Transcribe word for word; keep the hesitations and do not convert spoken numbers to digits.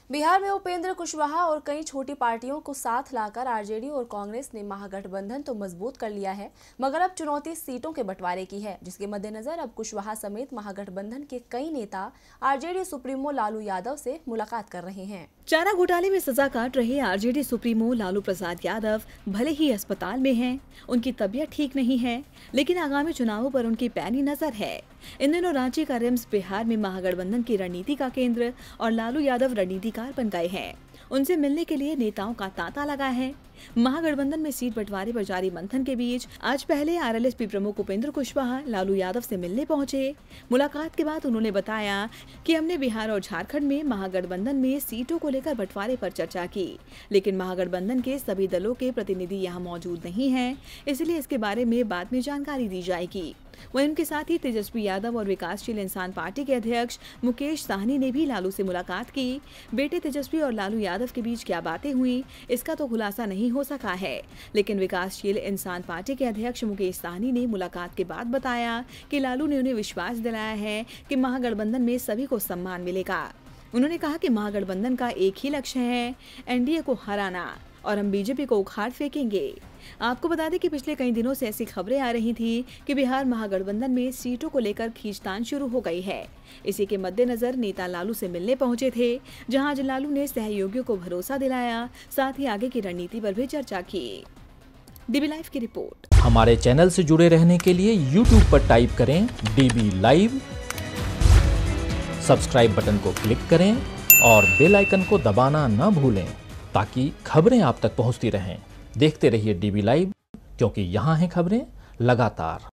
बिहार में उपेंद्र कुशवाहा और कई छोटी पार्टियों को साथ लाकर आरजेडी और कांग्रेस ने महागठबंधन तो मजबूत कर लिया है, मगर अब चुनौती सीटों के बंटवारे की है, जिसके मद्देनजर अब कुशवाहा समेत महागठबंधन के कई नेता आरजेडी सुप्रीमो लालू यादव से मुलाकात कर रहे हैं। चारा घोटाले में सजा काट रहे आरजेडी सुप्रीमो लालू प्रसाद यादव भले ही अस्पताल में हैं, उनकी तबीयत ठीक नहीं है, लेकिन आगामी चुनावों पर उनकी पैनी नजर है। इन दिनों रांची का रिम्स बिहार में महागठबंधन की रणनीति का केंद्र और लालू यादव रणनीतिकार बन गए हैं। उनसे मिलने के लिए नेताओं का तांता लगा है। महागठबंधन में सीट बंटवारे पर जारी मंथन के बीच आज पहले आरएलएसपी प्रमुख उपेंद्र कुशवाहा लालू यादव से मिलने पहुंचे। मुलाकात के बाद उन्होंने बताया कि हमने बिहार और झारखंड में महागठबंधन में सीटों को लेकर बंटवारे पर चर्चा की, लेकिन महागठबंधन के सभी दलों के प्रतिनिधि यहां मौजूद नहीं हैं, इसलिए इसके बारे में बाद में जानकारी दी जाएगी। वहीं उनके साथ ही तेजस्वी यादव और विकासशील इंसान पार्टी के अध्यक्ष मुकेश साहनी ने भी लालू से मुलाकात की। बेटे तेजस्वी और लालू यादव के बीच क्या बातें हुई, इसका तो खुलासा नहीं हो सका है, लेकिन विकासशील इंसान पार्टी के अध्यक्ष मुकेश साहनी ने मुलाकात के बाद बताया कि लालू ने उन्हें विश्वास दिलाया है कि महागठबंधन में सभी को सम्मान मिलेगा। उन्होंने कहा कि महागठबंधन का एक ही लक्ष्य है, एनडीए को हराना, और हम बीजेपी को उखाड़ फेंकेंगे। आपको बता दें कि पिछले कई दिनों से ऐसी खबरें आ रही थी कि बिहार महागठबंधन में सीटों को लेकर खींचतान शुरू हो गई है। इसी के मद्देनजर नेता लालू से मिलने पहुंचे थे, जहां आज लालू ने सहयोगियों को भरोसा दिलाया, साथ ही आगे की रणनीति पर भी चर्चा की। डीबी लाइव की रिपोर्ट। हमारे चैनल से जुड़े रहने के लिए यूट्यूब पर टाइप करें डीबी लाइव, सब्सक्राइब बटन को क्लिक करें और बेल आइकन को दबाना न भूलें, ताकि खबरें आप तक पहुंचती रहें। देखते रहिए डीबी लाइव, क्योंकि यहाँ हैं खबरें लगातार।